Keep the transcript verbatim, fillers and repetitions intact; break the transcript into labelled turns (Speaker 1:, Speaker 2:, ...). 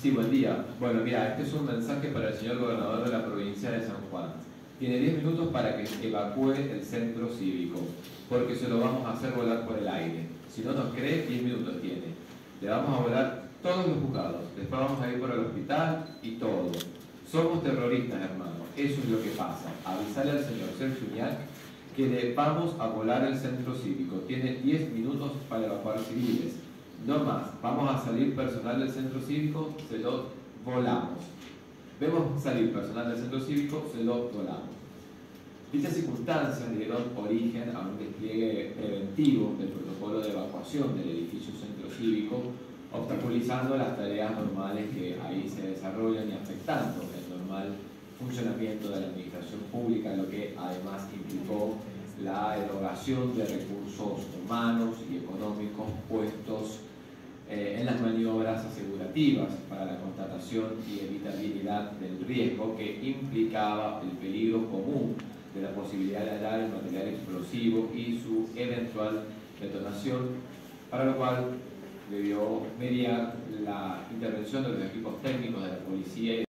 Speaker 1: Sí, buen día. Bueno, mira, este es un mensaje para el señor gobernador de la provincia de San Juan. Tiene diez minutos para que evacúe el centro cívico, porque se lo vamos a hacer volar por el aire. Si no nos cree, diez minutos tiene. Le vamos a volar todos los juzgados. Después vamos a ir por el hospital y todo. Somos terroristas, hermano. Eso es lo que pasa. Avisale al señor Sergio Uñac que le vamos a volar el centro cívico. Tiene diez minutos para evacuar civiles. No más. Vamos a salir personal del centro cívico, se lo volamos. Vemos salir personal del centro cívico, se lo volamos. Dichas circunstancias dieron origen a un despliegue preventivo del protocolo de evacuación del edificio centro cívico, obstaculizando las tareas normales que ahí se desarrollan y afectando el normal funcionamiento de la administración pública, lo que además implicó la erogación de recursos humanos y económicos puestos eh, en las maniobras asegurativas para la constatación y evitabilidad del riesgo que implicaba el peligro común de la posibilidad de hallar el material explosivo y su eventual detonación, para lo cual debió mediar la intervención de los equipos técnicos de la policía y